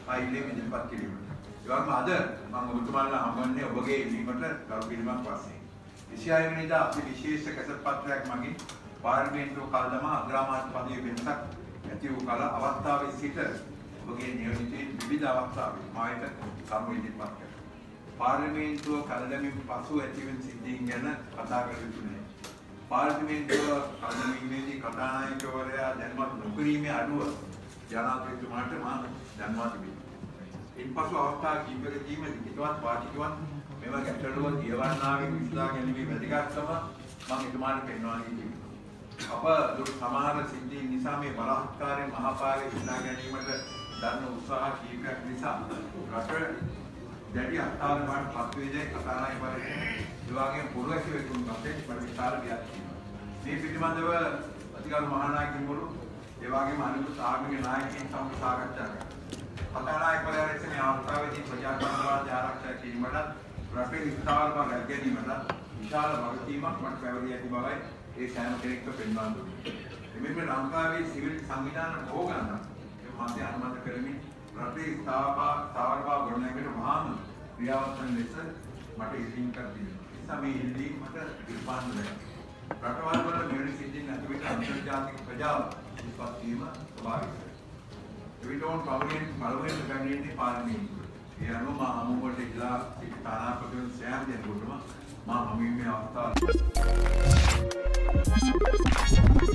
ආයිලේ ඉදිරිපත් කිරීමට. ඒ වගේම අද මම ඔබතුමාලා හම්බන්නේ ඔබගේ ඉල්ලීමට ගරු පිළිමක් වශයෙන් 26 වෙනිදා අපි විශේෂ කැසට් පත්‍රයක් මගින් පාර්ලිමේන්තුව කල්දමා අග්‍රාමාත්‍ය පදවිය වෙනසක් ඇති වූ කල අවස්ථාවේ සිට ඔබගේ නියෝජිතයින් විවිධ අවස්ථාවේ මායිට කරුණු ඉදිරිපත් කළා. පාර්ලිමේන්තුව කල්දමින් පසු ඇතිවන සිද්ධීන් ගැන කතා කර යුතු නැහැ. පාර්ලිමේන්තුව කල්දමීමේදී කතානායකවරයා දැන්වත් නොකිරීමේ අඩුව ජනාධිපතිතුමාට මා දැන්වා තිබෙනවා. ඉන්පසු අවස්ථා කිහිපයකදීම ලිඛිතවත් වාචිකවත් මෙම ගැටලුව කියවන්නාගේ විසඳා ගැනීමේ වැදගත්කම මම එතුමාට පෙන්වා දීලා අප සමහර සිද්ධීන් නිසා මේ බලාත්කාරයෙන් මහපාරේ විසඳා ගැනීමට දරන උත්සාහ කීපයක් නිසා රට දැඩි අත්හාරවලට පත් වේදේ කතානායකවරයා ඒ වගේම පොරොැසි වෙතුන් පස්සේ පරිවිස්තර ගියා. මේ පිළිබඳව අධිකාර මහානායකතුමරු ඒ වගේම අනිකුත් ආගමික නායකයන් සමග සාකච්ඡා කළා. කතානායකවරයා රැස් මේ අවස්ථාවේදී ප්‍රජාතන්ත්‍රවාදය ආරක්ෂා කිරීමට රටේ විස්තර බව ගැනීමට විශාල වගකීමක් මට පැවරිය ඇති බවයි ඒ සෑම කෙනෙක්ම පෙන්වා දුන්නේ. එමෙන්න ලංකාවේ සිවිල් සංවිධාන බොහෝ ගණනක් මන්ත්‍රී අනුමත කරමින් රටේ ස්ථාවරභාව ගොඩනැගීමට මහාම ක්‍රියාවත් වන ලෙස මට ඉල්ලීම් කර තිබෙනවා. ඒ නිසා මේ ඉල්ලීම් මට ඉර්පාන්න වෙනවා. රටවල් වල මෙවැනි සිද්ධීන් නැති විට අන්තර්ජාතික ප්‍රජාව ඉස්පත් වීම ස්වභාවිකයි. විතෝන් පළවෙනි පැමිණෙන්නේ පාර්ලිමේන්තුව. ඒ අනුව මා හමුවට ඉලා සිට තානාපතිතුමන් සෑම දෙනෙකුටම මා හමුවීමේ අවස්ථාව